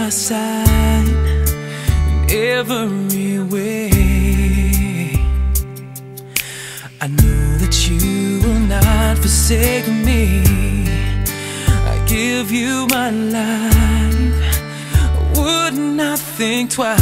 my side in every way. I know that you will not forsake me. I give you my life, I would not think twice.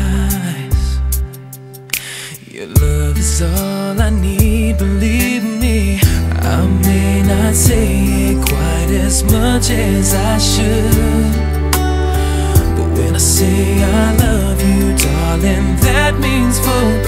Your love is all I need, believe me. I may not say it quite as much as I should, but when I say I love you, darling, that means for